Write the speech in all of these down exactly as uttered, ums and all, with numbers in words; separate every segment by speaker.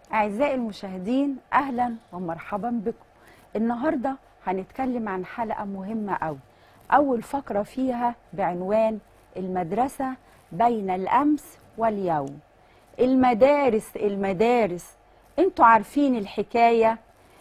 Speaker 1: أعزائي المشاهدين، أهلا ومرحبا بكم. النهاردة هنتكلم عن حلقة مهمة أوي. أول فقرة فيها بعنوان المدرسة بين الأمس واليوم. المدارس المدارس انتوا عارفين الحكاية،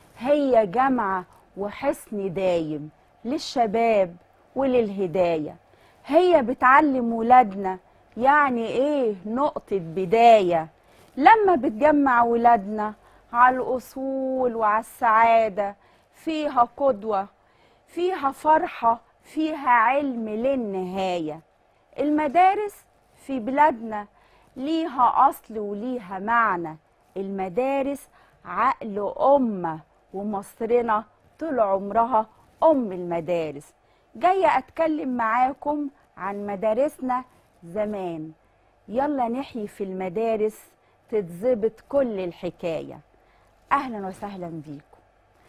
Speaker 1: هي جامعة وحصن دايم للشباب وللهداية. هي بتعلم ولادنا يعني ايه نقطة بداية، لما بتجمع ولادنا على الأصول وعلى السعادة، فيها قدوة، فيها فرحة، فيها علم للنهاية. المدارس في بلادنا ليها أصل وليها معنى. المدارس عقل أمة، ومصرنا طول عمرها أم المدارس. جاية أتكلم معاكم عن مدارسنا زمان. يلا نحيي في المدارس تتظبط كل الحكاية. أهلا وسهلا بيكم.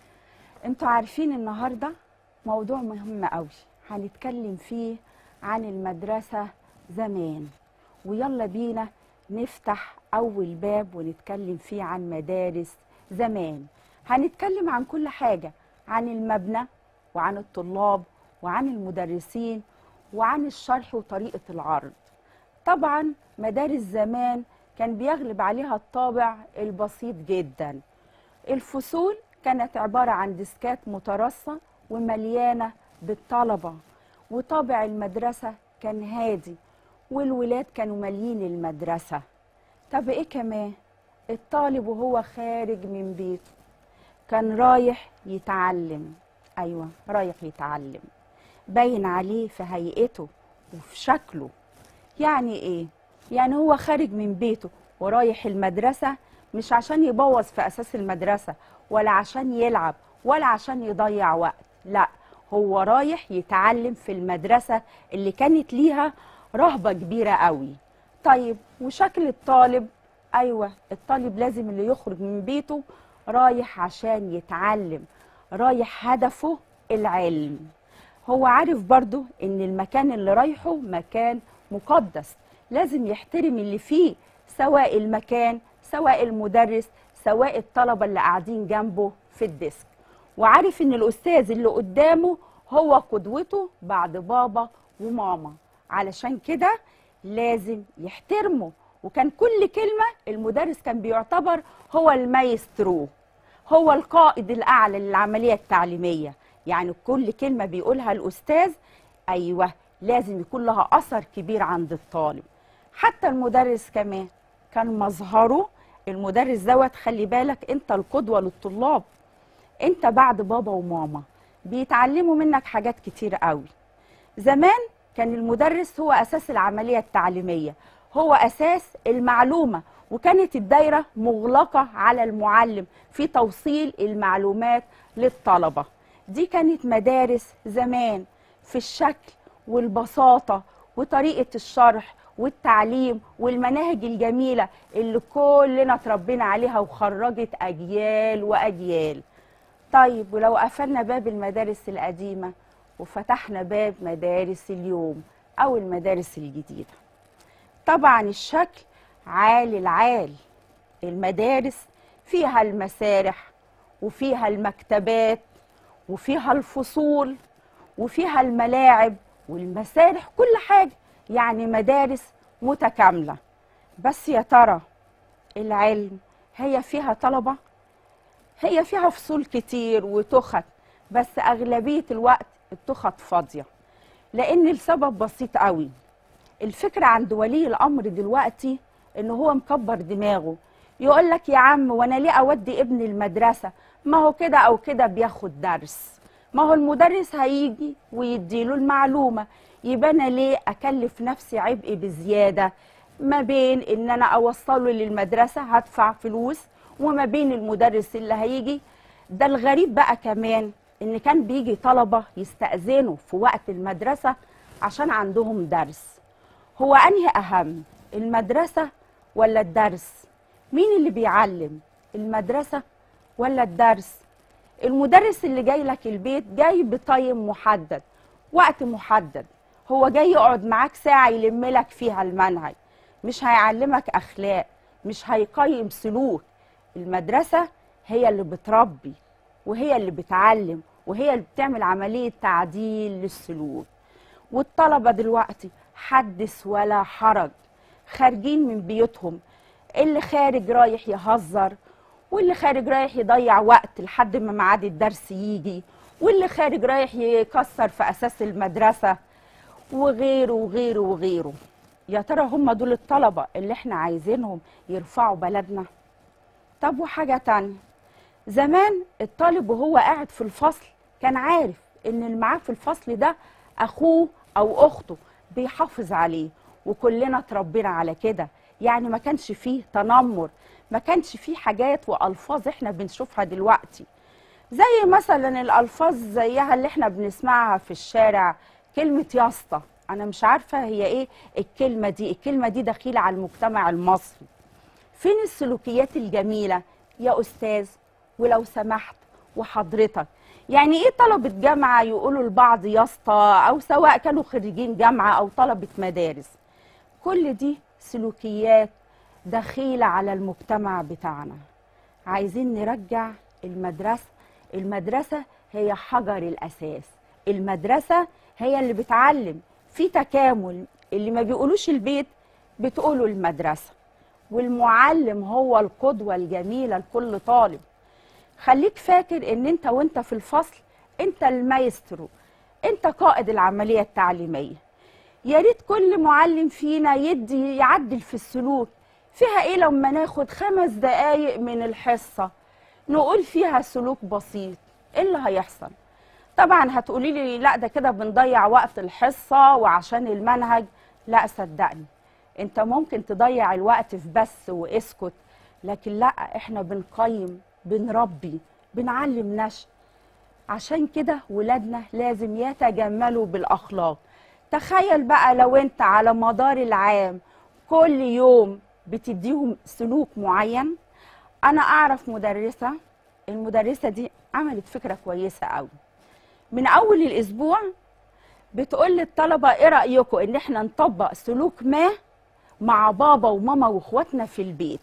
Speaker 1: انتوا عارفين النهاردة موضوع مهم قوي هنتكلم فيه عن المدرسة زمان. ويلا بينا نفتح أول باب ونتكلم فيه عن مدارس زمان. هنتكلم عن كل حاجة، عن المبنى وعن الطلاب وعن المدرسين وعن الشرح وطريقة العرض. طبعا مدارس زمان كان بيغلب عليها الطابع البسيط جدا. الفصول كانت عبارة عن ديسكات مترصة ومليانة بالطلبة، وطابع المدرسة كان هادي، والولاد كانوا مالين المدرسة. طب ايه كمان؟ الطالب وهو خارج من بيته كان رايح يتعلم. ايوه، رايح يتعلم، باين عليه في هيئته وفي شكله. يعني ايه؟ يعني هو خارج من بيته ورايح المدرسة مش عشان يبوظ في أساس المدرسة، ولا عشان يلعب، ولا عشان يضيع وقت. لا، هو رايح يتعلم في المدرسة اللي كانت ليها رهبة كبيرة قوي. طيب وشكل الطالب؟ أيوة، الطالب لازم اللي يخرج من بيته رايح عشان يتعلم، رايح هدفه العلم. هو عارف برضو إن المكان اللي رايحه مكان مقدس، لازم يحترم اللي فيه، سواء المكان، سواء المدرس، سواء الطلبة اللي قاعدين جنبه في الديسك. وعارف ان الأستاذ اللي قدامه هو قدوته بعد بابا وماما، علشان كده لازم يحترمه. وكان كل كلمة المدرس كان بيعتبر هو المايسترو، هو القائد الأعلى للعملية التعليمية. يعني كل كلمة بيقولها الأستاذ أيوة لازم يكون لها أثر كبير عند الطالب. حتى المدرس كمان كان مظهره، المدرس دوت خلي بالك انت القدوة للطلاب، انت بعد بابا وماما بيتعلموا منك حاجات كتير قوي. زمان كان المدرس هو أساس العملية التعليمية، هو أساس المعلومة، وكانت الدايرة مغلقة على المعلم في توصيل المعلومات للطلبة. دي كانت مدارس زمان في الشكل والبساطة وطريقة الشرح والتعليم والمناهج الجميلة اللي كلنا اتربينا عليها وخرجت أجيال وأجيال. طيب ولو قفلنا باب المدارس القديمة وفتحنا باب مدارس اليوم أو المدارس الجديدة، طبعا الشكل عالي العال. المدارس فيها المسارح وفيها المكتبات وفيها الفصول وفيها الملاعب والمسارح، كل حاجة، يعني مدارس متكاملة. بس يا ترى العلم هي فيها طلبة؟ هي فيها فصول كتير وتخت، بس أغلبية الوقت التخت فاضية، لأن السبب بسيط قوي. الفكرة عند ولي الأمر دلوقتي إن هو مكبر دماغه، يقول لك يا عم وانا ليه اودي ابني المدرسه، ما هو كده او كده بياخد درس، ما هو المدرس هيجي ويديله المعلومه، يبقى انا ليه اكلف نفسي عبء بزياده ما بين ان انا اوصله للمدرسه هدفع فلوس، وما بين المدرس اللي هيجي. ده الغريب بقى كمان ان كان بيجي طلبه يستأذنوا في وقت المدرسه عشان عندهم درس. هو انهي اهم، المدرسه ولا الدرس؟ مين اللي بيعلم، المدرسة ولا الدرس؟ المدرس اللي جاي لك البيت جاي بتايم محدد، وقت محدد، هو جاي يقعد معاك ساعة يلم لك فيها المنهج، مش هيعلمك أخلاق، مش هيقيم سلوك. المدرسة هي اللي بتربي وهي اللي بتعلم وهي اللي بتعمل عملية تعديل للسلوك. والطلبة دلوقتي حدث ولا حرج، خارجين من بيوتهم، اللي خارج رايح يهزر، واللي خارج رايح يضيع وقت لحد ما ميعاد الدرس يجي، واللي خارج رايح يكسر في أساس المدرسة، وغيره وغيره وغيره. يا ترى هم دول الطلبة اللي احنا عايزينهم يرفعوا بلدنا؟ طب وحاجة تانية، زمان الطالب وهو قاعد في الفصل كان عارف ان اللي معاه في الفصل ده اخوه او اخته، بيحافظ عليه، وكلنا اتربينا على كده. يعني ما كانش فيه تنمر، ما كانش فيه حاجات والفاظ احنا بنشوفها دلوقتي، زي مثلا الالفاظ زيها اللي احنا بنسمعها في الشارع، كلمة يا اسطى. انا مش عارفة هي ايه الكلمة دي، الكلمة دي دخيلة على المجتمع المصري. فين السلوكيات الجميلة يا استاذ ولو سمحت وحضرتك؟ يعني ايه طلبة جامعة يقولوا لبعض يا اسطى، او سواء كانوا خريجين جامعة او طلبة مدارس؟ كل دي سلوكيات دخيلة على المجتمع بتاعنا. عايزين نرجع المدرسة. المدرسة هي حجر الأساس، المدرسة هي اللي بتعلم، في تكامل. اللي ما بيقولوش البيت بتقولوا المدرسة، والمعلم هو القدوة الجميلة لكل طالب. خليك فاكر ان انت وانت في الفصل انت المايسترو، انت قائد العملية التعليمية. يا ريت كل معلم فينا يدي يعدل في السلوك. فيها ايه لما ناخد خمس دقايق من الحصة نقول فيها سلوك بسيط؟ ايه اللي هيحصل؟ طبعا هتقولي لي لا ده كده بنضيع وقت الحصة وعشان المنهج. لا صدقني، انت ممكن تضيع الوقت في بس واسكت، لكن لا، احنا بنقيم، بنربي، بنعلم نشء. عشان كده ولادنا لازم يتجملوا بالأخلاق. تخيل بقى لو انت على مدار العام كل يوم بتديهم سلوك معين. انا اعرف مدرسة، المدرسة دي عملت فكرة كويسة قوي. من اول الاسبوع بتقول للطلبة ايه رأيكم ان احنا نطبق سلوك ما مع بابا وماما واخواتنا في البيت.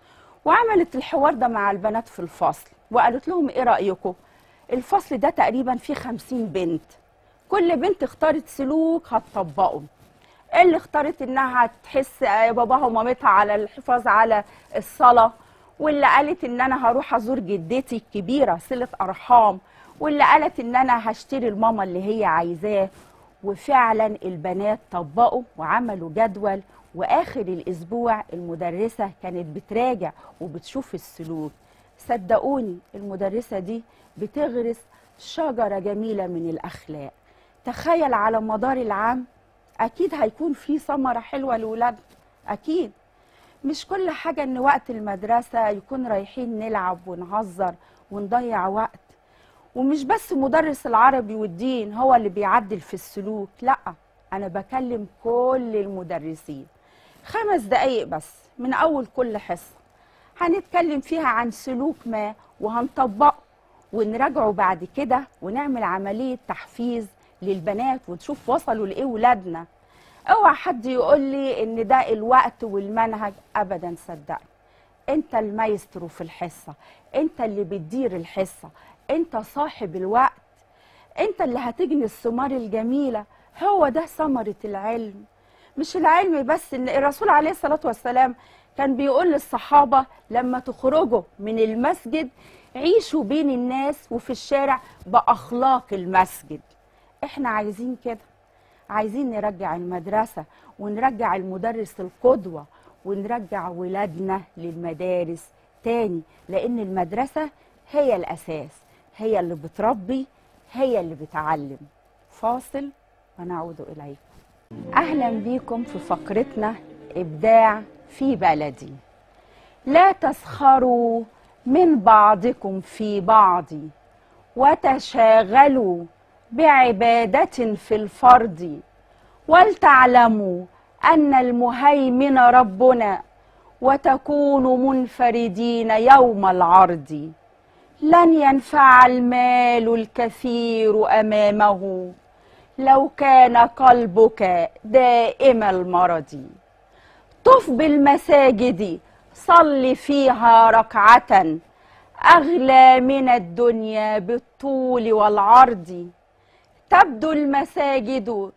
Speaker 1: وعملت الحوار ده مع البنات في الفصل وقالت لهم ايه رأيكم؟ الفصل ده تقريبا فيه خمسين بنت، كل بنت اختارت سلوك هتطبقه. اللي اختارت انها تحس باباها ومامتها على الحفاظ على الصلاة، واللي قالت ان انا هروح ازور جدتي الكبيرة صلة ارحام، واللي قالت ان انا هشتري الماما اللي هي عايزاه. وفعلا البنات طبقوا وعملوا جدول، واخر الاسبوع المدرسة كانت بتراجع وبتشوف السلوك. صدقوني المدرسة دي بتغرس شجرة جميلة من الاخلاق. تخيل على مدار العام اكيد هيكون في ثمرة حلوة لولادنا. اكيد مش كل حاجة ان وقت المدرسة يكون رايحين نلعب ونهزر ونضيع وقت. ومش بس مدرس العربي والدين هو اللي بيعدل في السلوك، لا، انا بكلم كل المدرسين. خمس دقايق بس من اول كل حصة هنتكلم فيها عن سلوك ما وهنطبقه ونراجعه بعد كده، ونعمل عملية تحفيز للبنات ونشوف وصلوا لايه ولادنا. اوعى حد يقول لي ان ده الوقت والمنهج، ابدا. صدقني انت المايسترو في الحصة، انت اللي بتدير الحصة، انت صاحب الوقت، انت اللي هتجني الثمار الجميلة. هو ده ثمرة العلم. مش العلم بس، ان الرسول عليه الصلاة والسلام كان بيقول للصحابة لما تخرجوا من المسجد عيشوا بين الناس وفي الشارع بأخلاق المسجد. احنا عايزين كده، عايزين نرجع المدرسة ونرجع المدرس القدوة ونرجع ولادنا للمدارس تاني، لأن المدرسة هي الأساس، هي اللي بتربي، هي اللي بتعلم. فاصل ونعود إليكم. أهلا بيكم في فقرتنا إبداع في بلدي. لا تسخروا من بعضكم في بعض وتشاغلوا بعبادة في الفرد، ولتعلموا أن المهيمن ربنا وتكونوا منفردين يوم العرض. لن ينفع المال الكثير أمامه لو كان قلبك دائم المرض. طف بالمساجد صل فيها ركعة أغلى من الدنيا بالطول والعرض، تبدو المساجد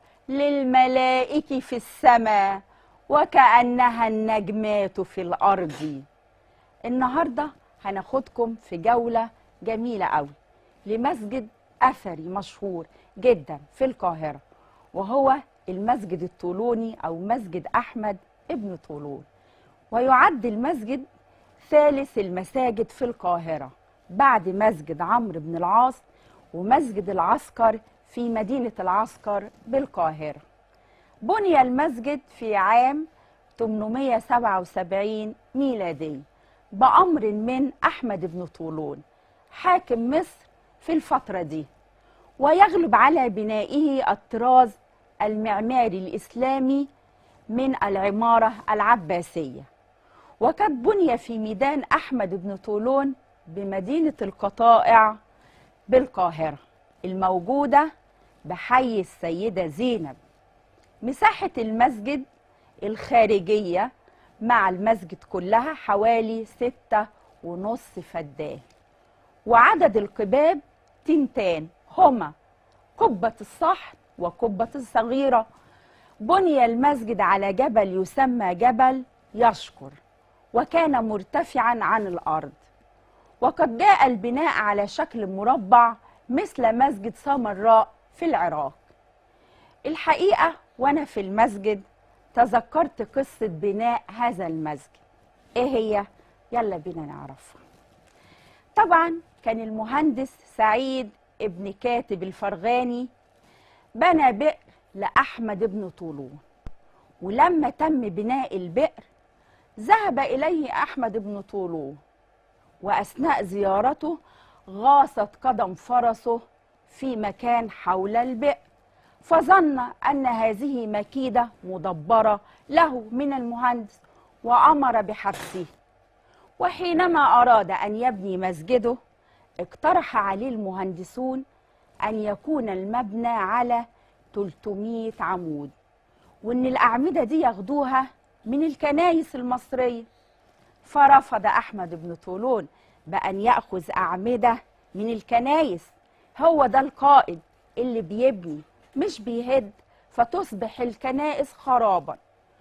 Speaker 1: للملائك في السماء وكأنها النجمات في الأرض. النهاردة هناخدكم في جولة جميلة قوي لمسجد أثري مشهور جدا في القاهرة، وهو المسجد الطولوني أو مسجد أحمد ابن طولون. ويعد المسجد ثالث المساجد في القاهرة بعد مسجد عمرو بن العاص ومسجد العسكر في مدينة العسكر بالقاهرة. بني المسجد في عام ثمانمائة وسبعة وسبعين ميلادي بأمر من أحمد بن طولون حاكم مصر في الفترة دي، ويغلب على بنائه الطراز المعماري الإسلامي من العمارة العباسية. وقد بني في ميدان أحمد بن طولون بمدينة القطائع بالقاهرة الموجودة بحي السيدة زينب. مساحة المسجد الخارجية مع المسجد كلها حوالي ستة ونص فدان، وعدد القباب تنتان هما قبة الصحن وقبة الصغيرة. بني المسجد على جبل يسمى جبل يشكر، وكان مرتفعا عن الأرض. وقد جاء البناء على شكل مربع مثل مسجد سامراء في العراق. الحقيقة وأنا في المسجد تذكرت قصة بناء هذا المسجد. إيه هي؟ يلا بينا نعرفها. طبعا كان المهندس سعيد ابن كاتب الفرغاني بنى بئر لأحمد بن طولون، ولما تم بناء البئر ذهب إليه أحمد بن طولون، وأثناء زيارته غاصت قدم فرسه في مكان حول البئر، فظن أن هذه مكيدة مدبرة له من المهندس وأمر بحبسه. وحينما أراد أن يبني مسجده اقترح عليه المهندسون أن يكون المبنى على ثلاثمائة عمود، وأن الأعمدة دي ياخدوها من الكنائس المصرية. فرفض أحمد بن طولون بأن يأخذ أعمدة من الكنائس، هو ده القائد اللي بيبني مش بيهد فتصبح الكنائس خرابا.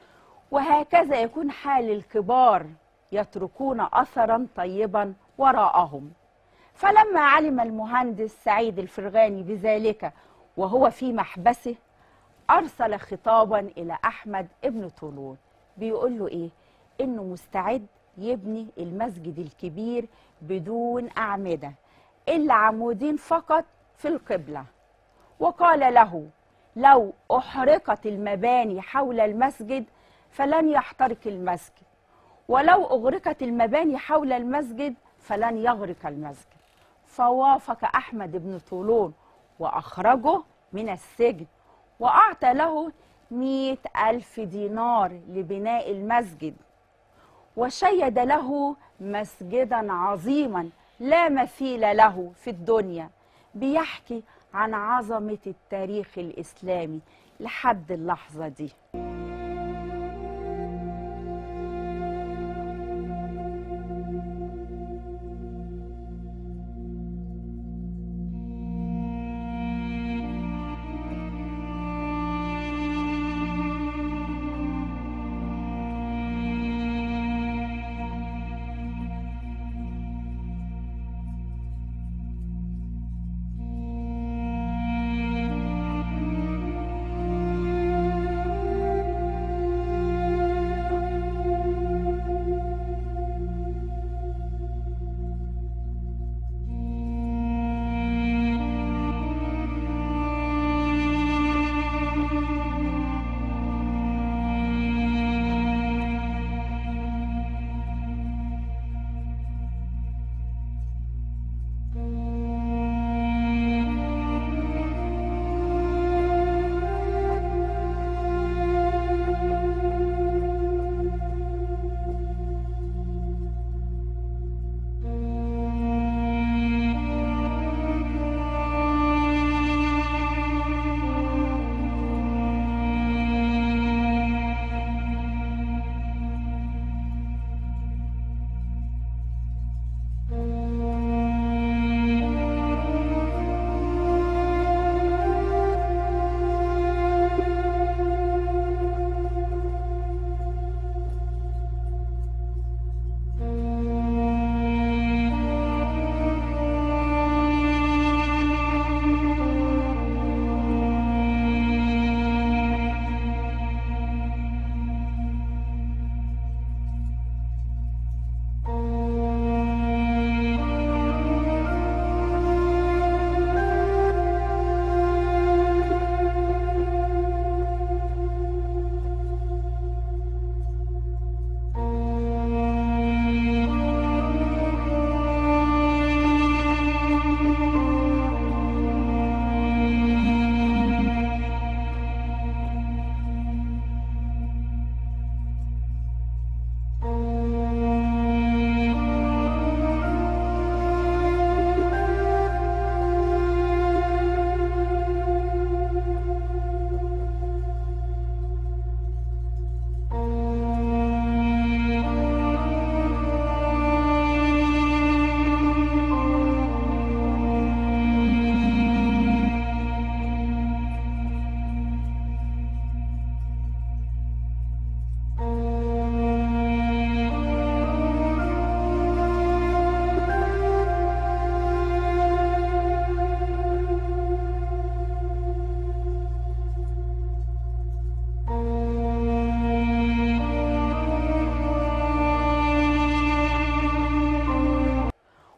Speaker 1: وهكذا يكون حال الكبار يتركون أثرا طيبا وراءهم. فلما علم المهندس سعيد الفرغاني بذلك وهو في محبسه أرسل خطابا إلى أحمد ابن طولون بيقول له إيه؟ إنه مستعد يبني المسجد الكبير بدون أعمدة إلا عمودين فقط في القبلة. وقال له: لو أحرقت المباني حول المسجد فلن يحترق المسجد، ولو أغرقت المباني حول المسجد فلن يغرق المسجد. فوافق أحمد بن طولون وأخرجه من السجن، وأعطى له مئة ألف دينار لبناء المسجد، وشيد له مسجدا عظيما لا مثيل له في الدنيا، بيحكي عن عظمة التاريخ الإسلامي لحد اللحظة دي.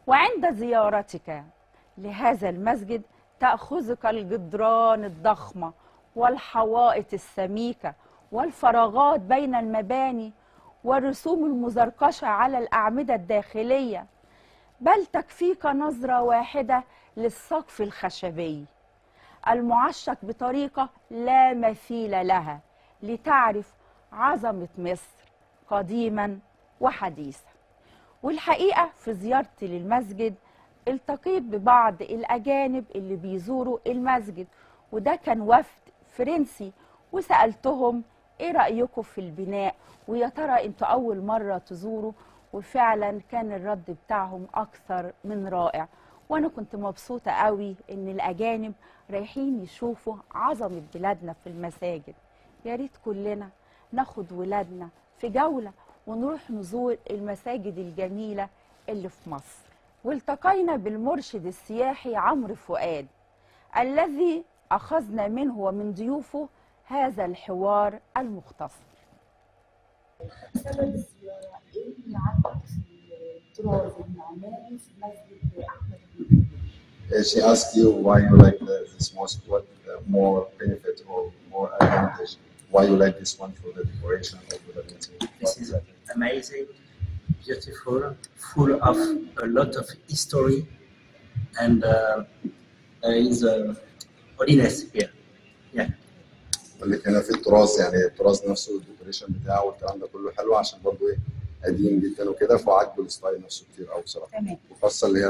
Speaker 1: وعند زيارتك لهذا المسجد تأخذك الجدران الضخمة والحوائط السميكة والفراغات بين المباني والرسوم المزركشة على الأعمدة الداخلية، بل تكفيك نظرة واحدة للسقف الخشبي المعشق بطريقة لا مثيل لها لتعرف عظمة مصر قديما وحديثا. والحقيقة في زيارتي للمسجد التقيت ببعض الأجانب اللي بيزوروا المسجد، وده كان وفد فرنسي، وسألتهم ايه رأيكم في البناء، ويا ترى انتوا أول مرة تزوروا؟ وفعلا كان الرد بتاعهم أكثر من رائع، وأنا كنت مبسوطة قوي إن الأجانب رايحين يشوفوا عظمة بلادنا في المساجد. يا ريت كلنا ناخد ولادنا في جولة ونروح نزور المساجد الجميلة اللي في مصر. والتقينا بالمرشد السياحي عمرو فؤاد الذي أخذنا منه ومن ضيوفه هذا الحوار المختصر.
Speaker 2: سبب الزيارة ايه اللي عجبك في الطراز المعماري في مسجد أحمد بن طولون؟
Speaker 3: She asked you why you like the, this mosque, what uh, more benefit or more advantage, why you like this one for the decoration or for the meeting.
Speaker 4: This is amazing, beautiful, full of a lot of history, and uh, there is a holiness here. Yeah.
Speaker 3: بقول لك هنا في التراث، يعني التراث نفسه الديكوريشن بتاعه والكلام ده كله حلو، عشان برضه ايه قديم جدا وكده، فعاجبه الستايل نفسه كتير قوي بصراحه.
Speaker 2: تمام.
Speaker 3: وخاصه اللي هي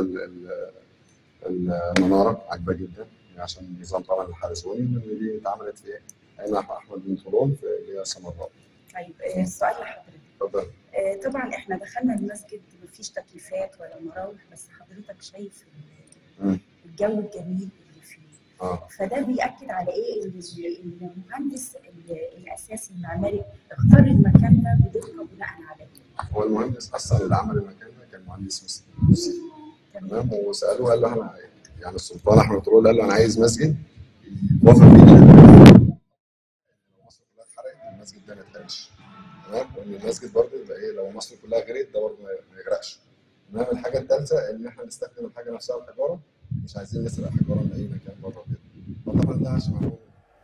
Speaker 3: المناره عاجبه جدا، عشان نظام طبعا الحلزوني اللي دي اتعملت في هنا احمد بن طولون في اللي هي سمراء.
Speaker 2: طيب السؤال لحضرتك.
Speaker 3: اتفضل.
Speaker 2: آه طبعا احنا دخلنا المسجد مفيش تكييفات ولا مراوح، بس حضرتك شايف الجو الجميل اللي فيه.
Speaker 3: اه
Speaker 2: فده بيأكد على ايه؟ ان المهندس الاساسي المعماري اختار المكان ده بدقه بناء على ايه؟
Speaker 3: هو المهندس اصلا اللي عمل المكان ده كان مهندس مصري. تمام. وسالوه قال له احنا يعني السلطان احمد طولون قال له انا عايز مسجد يوافق بيه لو مصر كلها اتحرقت المسجد ده ما يتحرقش. تمام. وان المسجد برضه يبقى ايه لو مصر كلها غرقت ده برضه ما يغرقش. تمام. الحاجه الثالثه ان احنا نستخدم الحاجه نفسها الحجاره، مش عايزين نسرق حجاره من اي مكان بره كده. فطبعا ده عشان معلومه.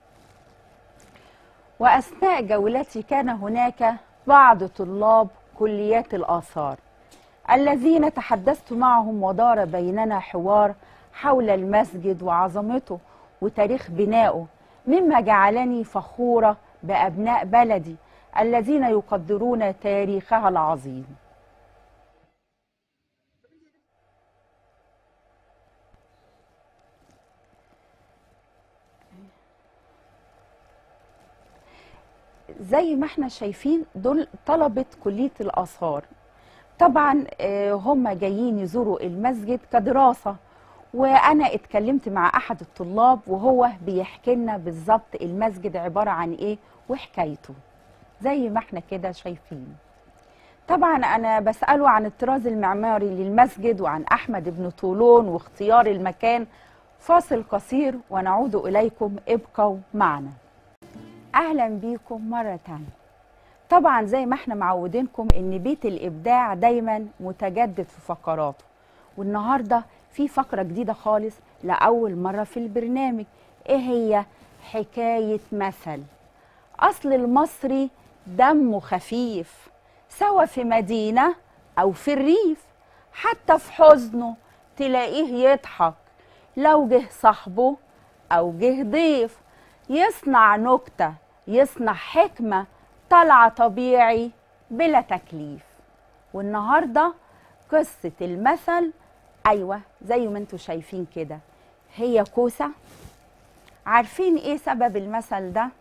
Speaker 1: وأثناء جولتي كان هناك بعض طلاب كليات الآثار الذين تحدثت معهم ودار بيننا حوار حول المسجد وعظمته وتاريخ بنائه، مما جعلني فخورة بأبناء بلدي الذين يقدرون تاريخها العظيم. زي ما احنا شايفين دول طلبة كلية الآثار، طبعا هم جايين يزوروا المسجد كدراسة، وأنا اتكلمت مع أحد الطلاب وهو بيحكي لنا بالظبط المسجد عبارة عن إيه وحكايته زي ما احنا كده شايفين. طبعا أنا بسأله عن الطراز المعماري للمسجد وعن أحمد بن طولون واختيار المكان. فاصل قصير ونعود إليكم، ابقوا معنا. أهلا بيكم مرة تانية. طبعا زي ما احنا معودينكم ان بيت الابداع دايما متجدد في فقراته، والنهارده في فقره جديده خالص لاول مره في البرنامج. ايه هي؟ حكايه مثل. اصل المصري دمه خفيف، سواء في مدينه او في الريف، حتى في حزنه تلاقيه يضحك، لو جه صاحبه او جه ضيف يصنع نكته، يصنع حكمه طالعة طبيعي بلا تكليف. والنهاردة قصة المثل، أيوة زي ما انتوا شايفين كده، هي كوسة. عارفين ايه سبب المثل ده؟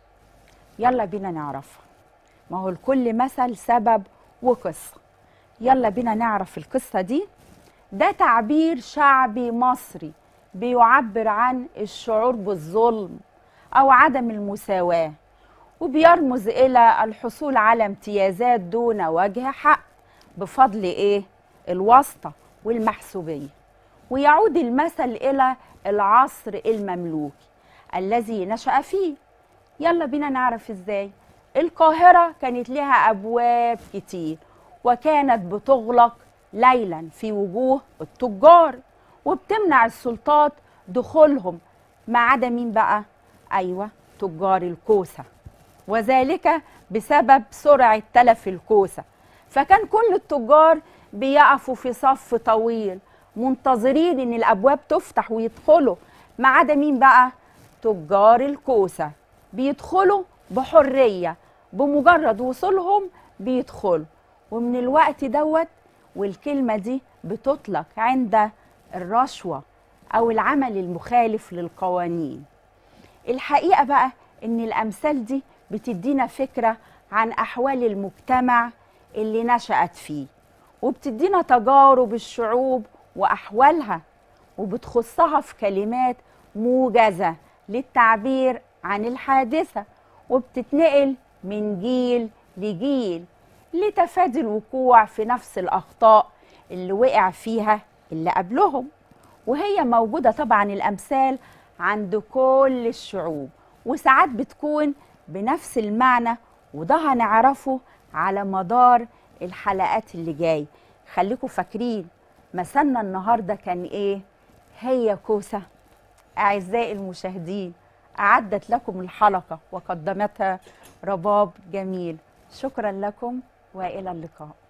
Speaker 1: يلا بينا نعرفها. ما هو لكل مثل سبب وقصة. يلا بينا نعرف القصة دي. ده تعبير شعبي مصري بيعبر عن الشعور بالظلم أو عدم المساواة، وبيرمز إلى الحصول على امتيازات دون وجه حق بفضل إيه؟ الواسطة والمحسوبية. ويعود المثل إلى العصر المملوكي الذي نشأ فيه. يلا بينا نعرف إزاي. القاهرة كانت لها أبواب كتير وكانت بتغلق ليلا في وجوه التجار، وبتمنع السلطات دخولهم، ما عدا مين بقى؟ أيوة، تجار الكوسة، وذلك بسبب سرعة تلف الكوسة. فكان كل التجار بيقفوا في صف طويل منتظرين ان الابواب تفتح ويدخلوا، ما عدا مين بقى؟ تجار الكوسة، بيدخلوا بحرية، بمجرد وصولهم بيدخلوا. ومن الوقت دوت، والكلمة دي بتطلق عند الرشوة أو العمل المخالف للقوانين. الحقيقة بقى إن الأمثال دي بتدينا فكرة عن أحوال المجتمع اللي نشأت فيه، وبتدينا تجارب الشعوب وأحوالها، وبتخصها في كلمات موجزة للتعبير عن الحادثة، وبتتنقل من جيل لجيل لتفادي الوقوع في نفس الأخطاء اللي وقع فيها اللي قبلهم. وهي موجودة طبعا الأمثال عند كل الشعوب، وساعات بتكون بنفس المعنى، وده هنعرفه على مدار الحلقات اللي جاي. خليكم فاكرين مثلنا النهارده كان ايه؟ هي كوسة. أعزائي المشاهدين، أعدت لكم الحلقة وقدمتها رباب جميل. شكرا لكم وإلى اللقاء.